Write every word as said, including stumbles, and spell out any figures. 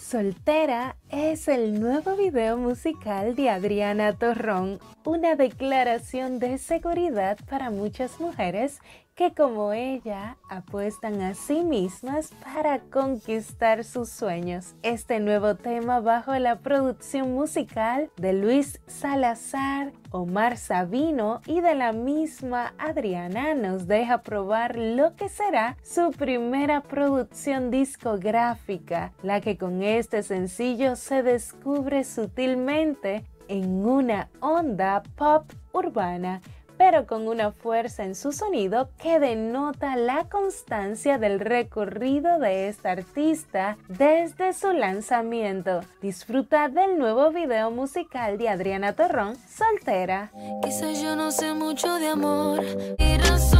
Soltera es el nuevo video musical de Adriana Torrón, una declaración de seguridad para muchas mujeres que como ella apuestan a sí mismas para conquistar sus sueños. Este nuevo tema bajo la producción musical de Luis Salazar, Omar Sabino y de la misma Adriana nos deja probar lo que será su primera producción discográfica, la que con este sencillo se descubre sutilmente en una onda pop urbana, pero con una fuerza en su sonido que denota la constancia del recorrido de esta artista desde su lanzamiento. Disfruta del nuevo video musical de Adriana Torrón, Soltera. Quizás yo no sé mucho de amor y razón.